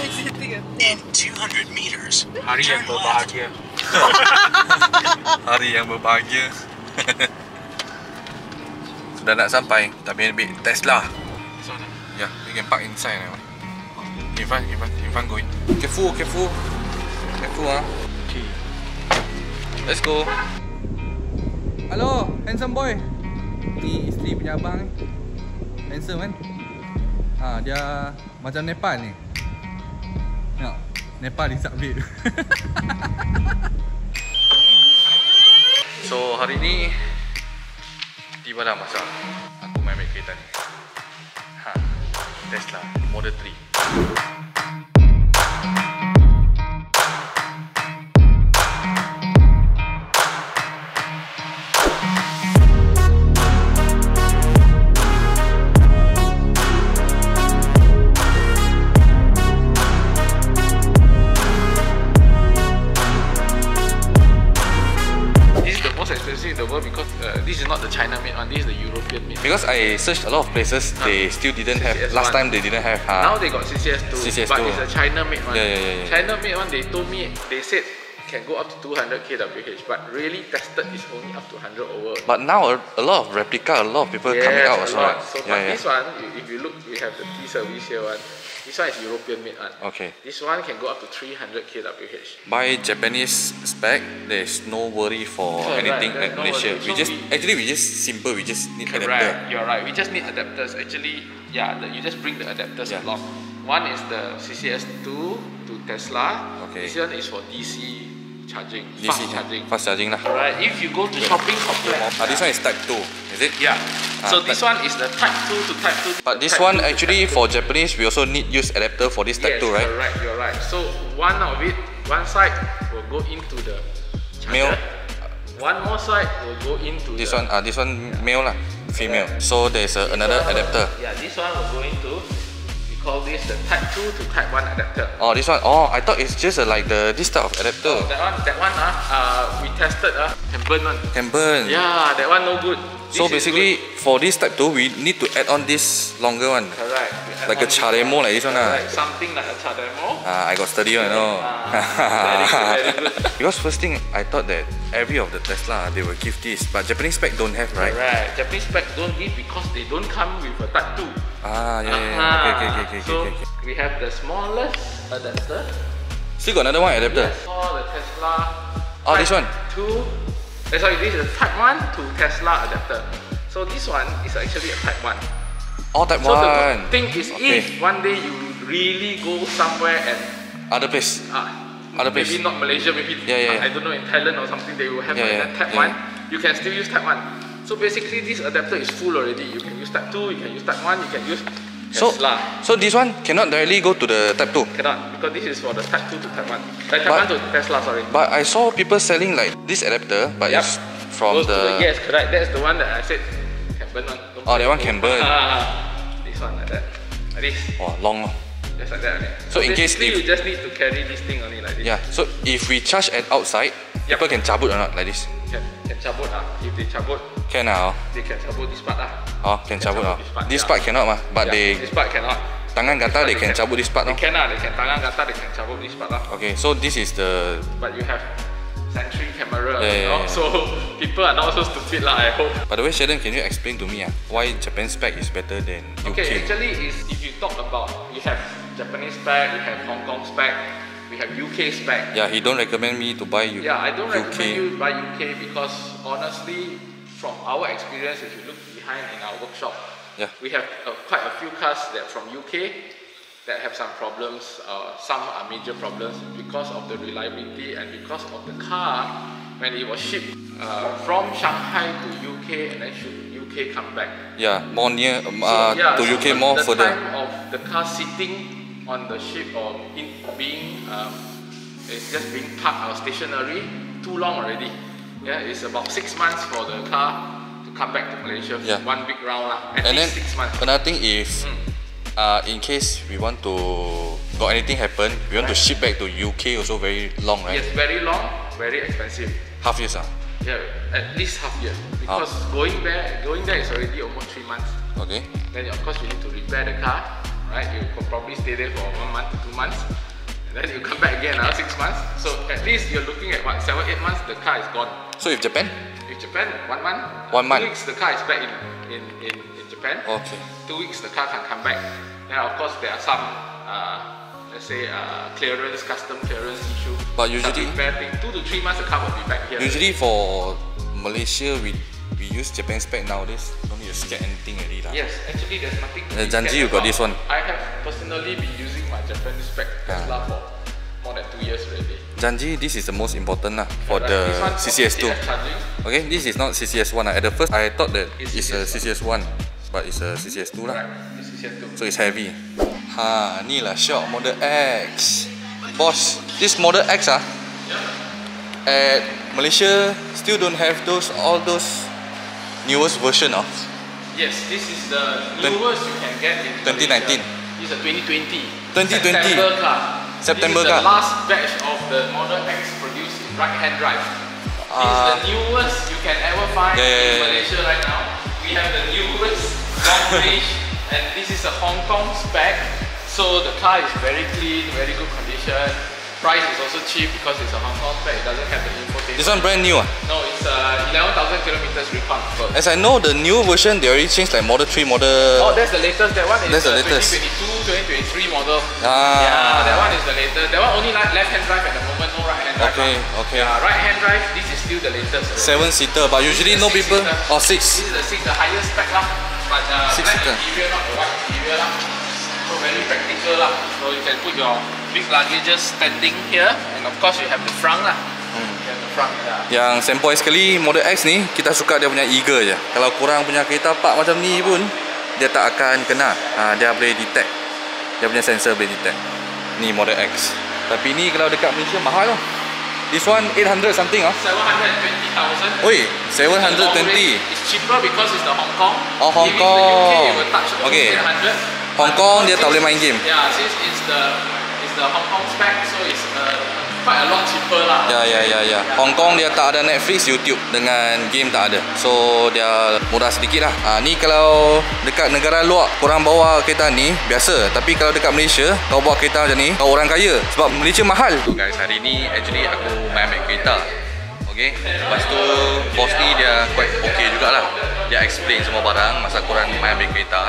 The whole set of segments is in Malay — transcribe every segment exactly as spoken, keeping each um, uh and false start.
In two hundred meters, Hari yang berbahagia. Hari yang berbahagia. Sudah nak sampai, tapi ambil Tesla. Yeah, we can park inside now. In front, in front, in front going. Careful, careful. Careful ah. Okay. Let's go. Hello, handsome boy. Ni isteri punya abang ni. Handsome kan? Ha, dia macam Nepal ni. Tengok, Nepal di subway. So hari ni tiba dah masa aku main ambil kereta ni. Ha, Tesla Model three. Expensive in the world because uh, this is not the China made one, this is the European made. Because I searched a lot of places, huh. they still didn't have. C C S last one. time they didn't have. Huh? Now they got C C S two, C C S two. but it's a China made one. Yeah, yeah, yeah, yeah. China made one, they told me, they said can go up to two hundred K W H, but really tested is only up to one hundred over. But now a, a lot of replica, a lot of people yes, coming out a as lot. well. So Yeah, but yeah. this one, if you look, we have the T service here one. This one is European made one. Okay. This one can go up to three hundred K W H. By Japanese spec, there's no worry for Oh, anything right, at no Malaysia. worry. We So just we- actually we just simple. We just need adapter. Right, you're right. We just need adapters. Actually, yeah, the, you just bring the adapters Yeah. along. One is the C C S two to Tesla. Okay. This one is for D C charging, D C fast charging. Fast charging lah. Right. If you go to shopping complex, Ah, this one is type two, is it? yeah. Ah, So this one is the Type two to Type two. to But this Type one two to actually Type two. for Japanese, we also need use adapter for this type yes, two, right? Correct. You're right. So one of it, one side will go into the charger. Male. One more side will go into This the, one, ah, this one male lah, female. So there's a, This another one will- adapter. Yeah, this one will go into, we call this the Type two to Type one adapter. Oh, this one. Oh, I thought it's just uh, like the this type of adapter. Oh, that one, that one, uh, uh, we tested, uh, can burn one. Can burn. Yeah, that one no good. So This is basically, good. for this type two, we need to add on this longer one. Correct. We add Like a on this Charemo one. like this one lah. Correct, something like a Charemo. Ah, I got study one, you know. Ah, very good, very good. Because first thing, I thought that every of the Tesla they will give this, but Japanese spec don't have, right? Correct. Japanese spec don't give because they don't come with a Type two. Ah, yeah, yeah, yeah. Ah, Okay, okay, okay, okay, so okay, okay. we have the smallest adapter. Still got another one adapter. Yes, for the Tesla. Oh, this one. Two. Eh, sorry, this is a Type one to Tesla adapter. So this one is actually a Type one. Oh, type So one. the thing is, Okay. if one day you really go somewhere and Other place. uh, Other place. maybe not Malaysia, maybe Yeah, yeah, uh, yeah. I don't know, in Thailand or something, they will have Yeah, like yeah, that Type yeah. one. You can still use Type one. So basically, this adapter is full already. You can use Type two, you can use Type one, you can use So, Tesla. so this one cannot directly go to the type two. Cannot, because this is for the Type two to Type one. Like Type But- one to Tesla, sorry. But I saw people selling like this adapter, but Yep. it's from Goes to the. Yes, correct. That's the one that I said can burn one. Don't Oh, that play one with can it. burn. This one like that. Like this. Oh, long. lor. Just like that only. So in case basically if- you just need to carry this thing only like this. Yeah. So if we charge at outside, Yep. people can cabut or not like this? Can, can cabut ah. If they cabut, Can ah. they can cabut this part ah. Oh, can cabut ah. cabut this part, This yeah. part cannot mah. But Yeah, they this part cannot. tangan gatal they This can part cabut this part They no. can ah. They can tangan gatal, they can cabut this part lah. Okay, so this is the. But you have sentry camera, Yeah, you yeah, know? yeah. So people are not so stupid lah. I hope. By the way, Sheldon, can you explain to me ah why Japan spec is better than U K? Okay, actually, is if you talk about, you have Japanese spec, you have Hong Kong spec, we have U K spec. Yeah, he don't recommend me to buy U- Yeah, I don't U K. recommend you buy U K because honestly, from our experience, if you look behind in our workshop, Yeah. we have uh, quite a few cars that from U K that have some problems. Uh, some are major problems because of the reliability and because of the car when it was shipped uh, from Shanghai to U K and then should U K come back. Yeah, more near um, So, uh, yeah, to so U K more the further. time of the car sitting on the ship or in being um, it's just being parked or stationary too long already. Yeah, it's about six months for the car to come back to Malaysia. Yeah. One big round lah. At And then least six months. another thing is, Mm. uh, in case we want to got anything happen, we want to ship back to U K also very long, right? Yes, very long, very expensive. Half years ah. Yeah, at least half year because going there, going there is already almost three months. Okay. Then of course you need to repair the car. right? You could probably stay there for one month to two months, and then you come back again another six months. So at least you're looking at what seven, eight months. The car is gone. So if Japan? If Japan, one month. One month. Two weeks, the car is back in in in, in Japan. Okay. Two weeks, the car can come back. Then of course there are some, uh, let's say, uh, clearance, custom clearance issue. But usually, two to three months, the car will be back here. Usually for Malaysia, we we use Japan spec nowadays. Don't need to scan anything already lah. Yes, actually there's nothing. Uh, Janji, you got this one. I have personally been using my Japan spec Tesla for more than two years already. Janji, this is the most important lah for right. the C C C S two. Okay, this is not C C S one. At the first, I thought that it's, it's a C C S one, but it's a C C S two lah. Right, it's C C S two. So it's heavy. Ha, ni lah Shock Model X. Boss, this Model X ah, at Malaysia still don't have those all those newest version of. Yes, this is the newest you can get in twenty nineteen. Malaysia. This is a twenty twenty. twenty twenty. September car. September this is car. the last batch of the Model X produced in right-hand drive. Uh, this is the newest you can ever find yeah, yeah, in yeah. Malaysia right now. We have the newest long range, and this is a Hong Kong spec. So the car is very clean, very good condition. Price is also cheap because it's a Hong Kong spec. It doesn't have the infotainment. This one brand new ah? No, it's uh, eleven thousand kilometers reconfirmed. As I know, the new version they already changed like Model three, Model. Oh, that's the latest. That one is that's the, the latest. twenty twenty-two, twenty twenty-three model. Ah. Yeah, that one is the latest. That one only left-hand drive at the moment, no right-hand drive. Okay, okay. Yeah, right-hand drive. This is still the latest. Seven seater, but usually no people. Or oh, six. This is the six, the highest spec lah. But uh, six black seater. interior, not the white interior lah. So very practical lah. So you can put your big luggages standing here, and of course you have the front lah. Hmm. You have the front. Yeah. Yang sempoi sekali Model X ni, kita suka dia punya eagle je. Kalau korang punya kereta park macam ni pun, dia tak akan kena. Ha, dia boleh detect. Dia punya sensor boleh detect. Ni Model X. Tapi ni kalau dekat Malaysia mahal lah. This one eight hundred something ah. seven hundred twenty thousand. Oi, seven hundred twenty. It's cheaper because it's the Hong Kong. Oh, Hong If Kong. it's the U K, it will touch Okay. eight hundred. Hong Kong dia tak boleh main game. Yeah, since it's the it's the Hong Kong spec, so it's uh, quite a lot cheaper lah. Ya ya ya ya. Hong Kong dia tak ada Netflix, YouTube dengan game tak ada. So dia murah sedikit lah. Ha, ni kalau dekat negara luar korang bawa kereta ni biasa. Tapi kalau dekat Malaysia kau bawa kereta macam ni, kau orang kaya. Sebab Malaysia mahal. So guys, hari ni actually aku main ambil kereta. Okay. Lepas tu bos ni dia quite okay jugalah. Dia explain semua barang masa korang main ambil kereta.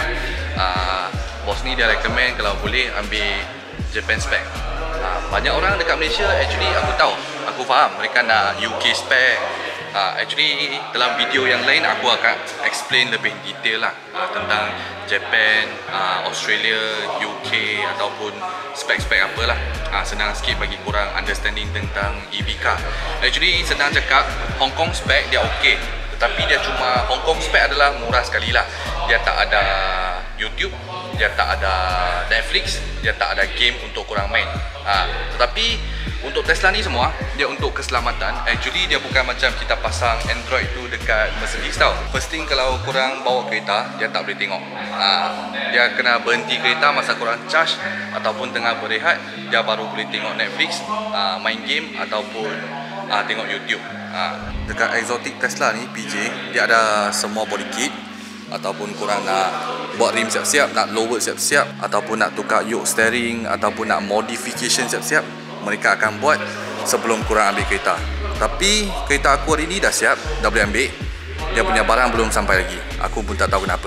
Uh, bos ni dia recommend kalau boleh ambil Japan spec. Uh, banyak orang dekat Malaysia actually aku tahu, aku faham mereka nak U K spec. Uh, actually dalam video yang lain aku akan explain lebih detail lah uh, tentang Japan, uh, Australia, U K ataupun spek-spek apalah. Uh, senang sikit bagi korang understanding tentang E V car. Actually senang cakap Hong Kong spec dia okey, tetapi dia cuma Hong Kong spec adalah murah sekali lah. Dia tak ada YouTube, dia tak ada Netflix, dia tak ada game untuk korang main. Ha, tetapi untuk Tesla ni semua, dia untuk keselamatan. Actually dia bukan macam kita pasang Android tu dekat Mercedes tau. First thing kalau korang bawa kereta, dia tak boleh tengok. Ha, dia kena berhenti kereta masa korang charge ataupun tengah berehat, dia baru boleh tengok Netflix, ha, main game ataupun ha, tengok YouTube. Ha. Dekat exotic Tesla ni, P J, dia ada semua body kit. Ataupun korang nak buat rim siap-siap, nak lower siap-siap, ataupun nak tukar yoke steering, ataupun nak modification siap-siap, mereka akan buat sebelum korang ambil kereta. Tapi kereta aku hari ni dah siap, dah boleh ambil. Dia punya barang belum sampai lagi. Aku pun tak tahu kenapa.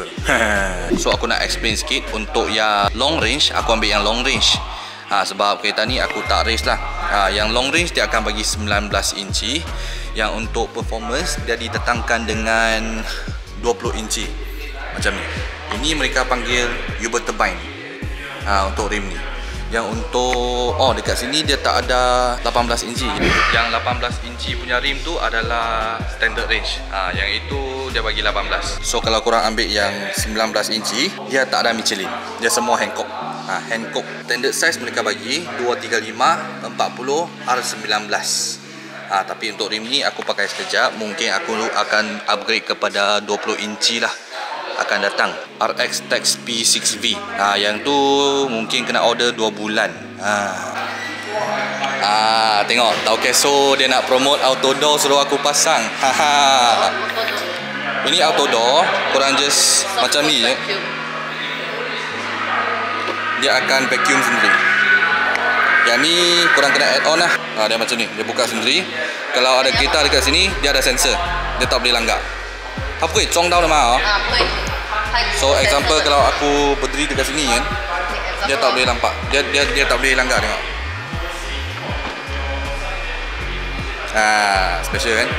So aku nak explain sikit. Untuk yang long range, aku ambil yang long range. Ha, sebab kereta ni aku tak race lah. Ha, yang long range dia akan bagi sembilan belas inci. Yang untuk performance dia ditetangkan dengan dua puluh inci. Macam ni. Ini mereka panggil Uber Turbine. Ha, untuk rim ni. Yang untuk oh dekat sini dia tak ada lapan belas inci. Yang lapan belas inci punya rim tu adalah standard range. Ha, yang itu dia bagi lapan belas. So kalau korang ambil yang sembilan belas inci, dia tak ada Michelin. Dia semua Hankook. Ha, Hankook. Standard size mereka bagi dua tiga lima, empat puluh, R sembilan belas. Ha, tapi untuk rim ni aku pakai sekejap. Mungkin aku akan upgrade kepada dua puluh inci lah. Akan datang R X Tex P six V. Ha, yang tu mungkin kena order dua bulan. Ha. Ah, tengok Tau Keso dia nak promote auto door, suruh aku pasang. Haha. Ini auto door, korang just macam ni je. dia akan vacuum sendiri. Yang ni korang kena add on lah. Ha, dia macam ni, dia buka sendiri. Kalau ada kereta dekat sini, dia ada sensor. Dia tak boleh langgar. 它不会撞到的嘛哦。 啊，不会。 So example kalau aku berdiri dekat sini kan, dia tak boleh nampak. Dia dia dia tak boleh langgar, tengok. Ah, special kan?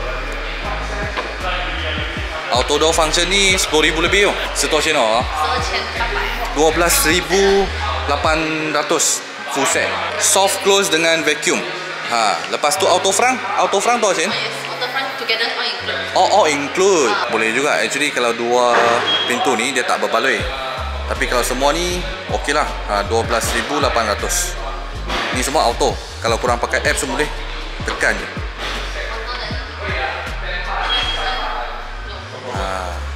Auto door function ni sepuluh ribu lebih oh. Setor channel oh. dua belas ribu lapan ratus full set. Soft close dengan vacuum. Ha, lepas tu auto front, auto front tu Chen. Auto front together all include. Oh, oh include. Boleh juga. Actually kalau dua pintu ni dia tak berbaloi. Tapi kalau semua ni okey lah. Ha, dua belas ribu lapan ratus. Ni semua auto. Kalau korang pakai app semua boleh tekan je. Ha.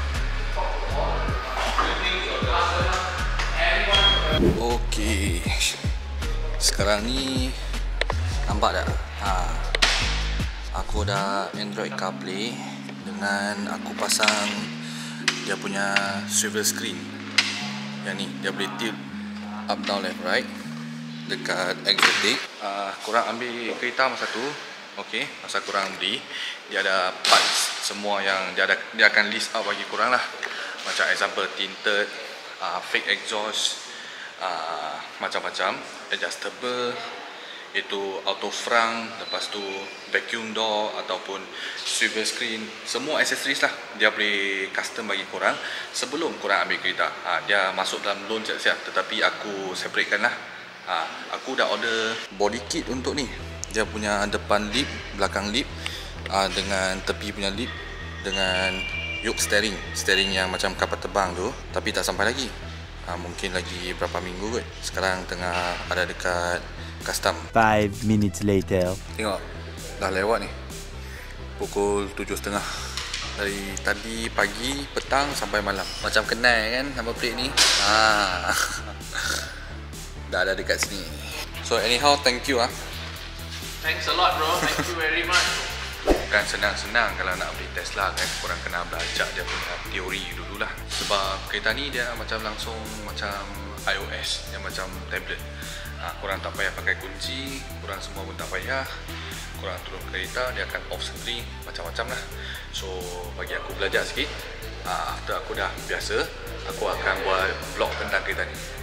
Okey. Sekarang ni nampak tak? Ha. Aku dah Android CarPlay dengan aku pasang dia punya swivel screen. Yang ni dia boleh tilt up, down, left, right dekat exotic. Uh, korang ambil kereta masa tu, okey, masa korang beli dia ada parts semua yang dia ada, dia akan list out bagi korang lah. Macam example tinted, uh, fake exhaust, uh, macam-macam, adjustable, itu auto front, lepas tu vacuum door ataupun swivel screen, semua accessories lah dia boleh custom bagi korang sebelum korang ambil kereta. Ha, dia masuk dalam loan siap-siap, tetapi aku separatekan lah. Ha, aku dah order body kit untuk ni. Dia punya depan lip, belakang lip, ha, dengan tepi punya lip, dengan yoke steering, steering yang macam kapal terbang tu, tapi tak sampai lagi. Ha, mungkin lagi berapa minggu kot. Sekarang tengah ada dekat custom. Five minutes later. Tengok, dah lewat ni pukul tujuh tiga puluh. Dari tadi pagi, petang sampai malam. Macam kenal kan nama plate ni. Ha. Dah ada dekat sini. So anyhow, thank you ah. Thanks a lot bro, thank you very much. Bukan senang-senang kalau nak beli Tesla kan. Korang kena belajar dia punya teori dululah. Sebab kereta ni dia macam langsung macam iOS, dia macam tablet. Ha, korang tak payah pakai kunci, korang semua pun tak payah. Korang turun kereta, dia akan off sendiri, macam-macam lah. So bagi aku belajar sikit. Ha, after aku dah biasa, aku akan buat vlog tentang kereta ni.